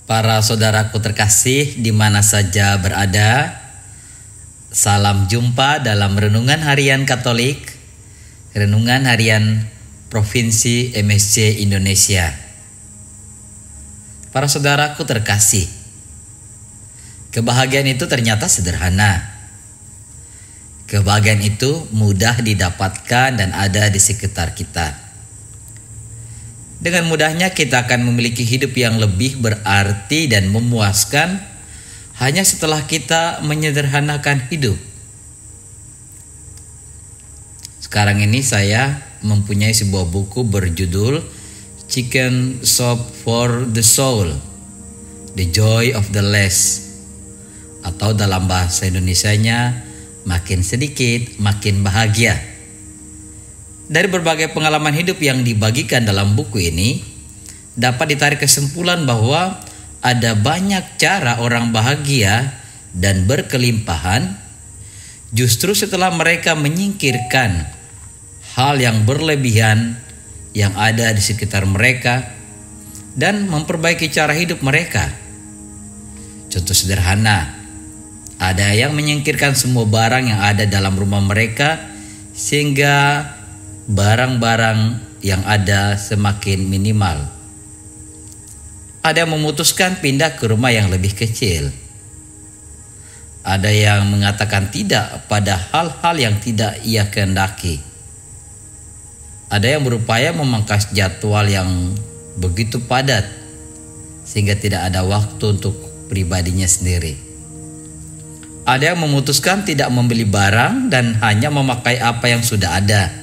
Para saudaraku terkasih di mana saja berada, salam jumpa dalam Renungan Harian Katolik, Renungan Harian Provinsi MSC Indonesia. Para saudaraku terkasih, kebahagiaan itu ternyata sederhana. Kebahagiaan itu mudah didapatkan dan ada di sekitar kita. Dengan mudahnya kita akan memiliki hidup yang lebih berarti dan memuaskan hanya setelah kita menyederhanakan hidup. Sekarang ini saya mempunyai sebuah buku berjudul Chicken Soup for the Soul, The Joy of the Less, atau dalam bahasa Indonesianya makin sedikit makin bahagia. Dari berbagai pengalaman hidup yang dibagikan dalam buku ini, dapat ditarik kesimpulan bahwa ada banyak cara orang bahagia dan berkelimpahan justru setelah mereka menyingkirkan hal yang berlebihan yang ada di sekitar mereka dan memperbaiki cara hidup mereka. Contoh sederhana, ada yang menyingkirkan semua barang yang ada dalam rumah mereka sehingga barang-barang yang ada semakin minimal. Ada yang memutuskan pindah ke rumah yang lebih kecil. Ada yang mengatakan tidak pada hal-hal yang tidak ia kehendaki. Ada yang berupaya memangkas jadwal yang begitu padat sehingga tidak ada waktu untuk pribadinya sendiri. Ada yang memutuskan tidak membeli barang dan hanya memakai apa yang sudah ada.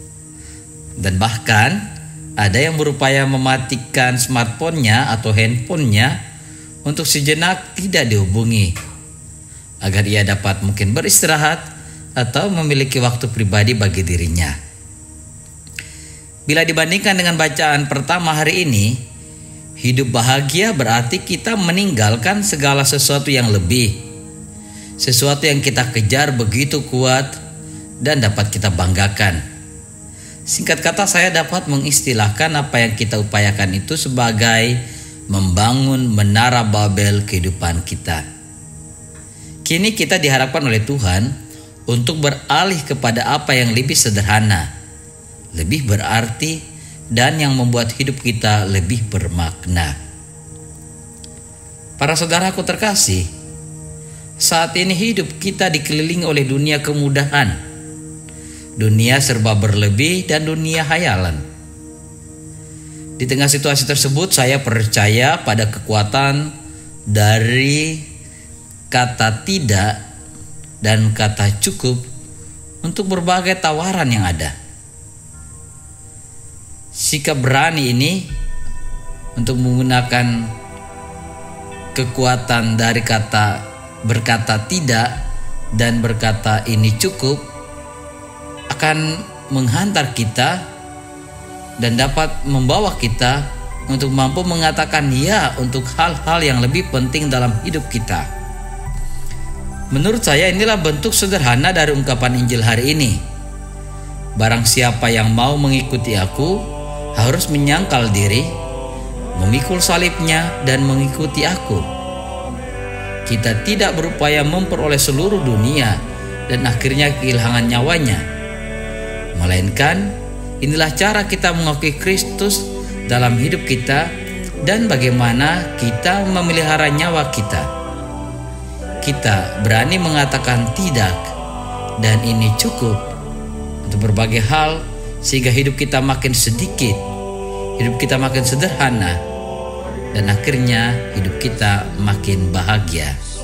Dan bahkan ada yang berupaya mematikan smartphone-nya atau handphone-nya untuk sejenak tidak dihubungi, agar ia dapat mungkin beristirahat atau memiliki waktu pribadi bagi dirinya. Bila dibandingkan dengan bacaan pertama hari ini, hidup bahagia berarti kita meninggalkan segala sesuatu yang lebih, sesuatu yang kita kejar begitu kuat dan dapat kita banggakan. Singkat kata, saya dapat mengistilahkan apa yang kita upayakan itu sebagai membangun menara Babel kehidupan kita. Kini kita diharapkan oleh Tuhan untuk beralih kepada apa yang lebih sederhana, lebih berarti, dan yang membuat hidup kita lebih bermakna. Para saudaraku terkasih, saat ini hidup kita dikelilingi oleh dunia kemudahan. Dunia serba berlebih dan dunia hayalan. Di tengah situasi tersebut, saya percaya pada kekuatan dari kata tidak dan kata cukup untuk berbagai tawaran yang ada. Sikap berani ini untuk menggunakan kekuatan dari kata berkata tidak dan berkata ini cukup akan menghantar kita dan dapat membawa kita untuk mampu mengatakan ya untuk hal-hal yang lebih penting dalam hidup kita. Menurut saya inilah bentuk sederhana dari ungkapan Injil hari ini. Barang siapa yang mau mengikuti aku harus menyangkal diri, memikul salibnya dan mengikuti aku. Kita tidak berupaya memperoleh seluruh dunia dan akhirnya kehilangan nyawanya, melainkan inilah cara kita mengakui Kristus dalam hidup kita dan bagaimana kita memelihara nyawa kita. Kita berani mengatakan tidak dan ini cukup untuk berbagai hal sehingga hidup kita makin sedikit, hidup kita makin sederhana, dan akhirnya hidup kita makin bahagia.